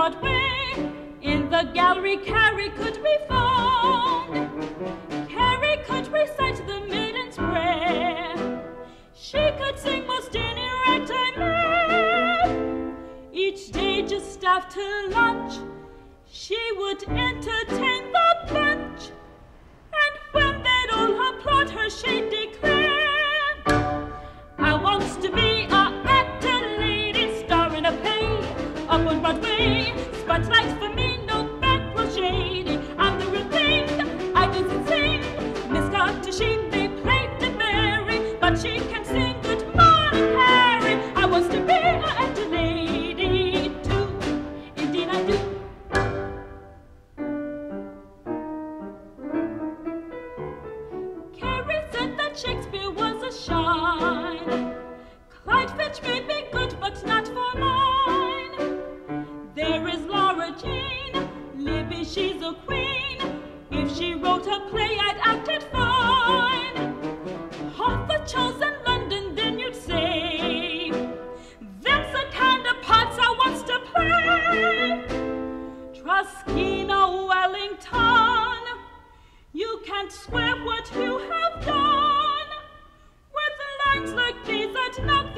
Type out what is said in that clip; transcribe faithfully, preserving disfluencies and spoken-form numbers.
Broadway. In the gallery, Carrie could be found. Carrie could recite the Maiden's Prayer. She could sing most any ragtime air. Each day just after lunch, she would entertain the bunch. And when they'd all applaud her, she'd declare, I wants to be a actor lady, star in a play up on Broadway. Spotlights for me, no back row shady. I'm the real thing, I dance and sing. Miss Carter, she may play the Mary, but she can sing Good Morning Harry. I wants to be a actor lady too, indeed I do. Carrie said that Shakespeare was a shine. Clyde Fitch may be good, but not for mine. There is Laura Jane, Libby, she's a queen. If she wrote a play, I'd act it fine. Arthur chosen London, then you'd say, that's the kind of parts I wants to play. Truskina, Wellington, you can't swear what you have done. With lines like these, I'd knock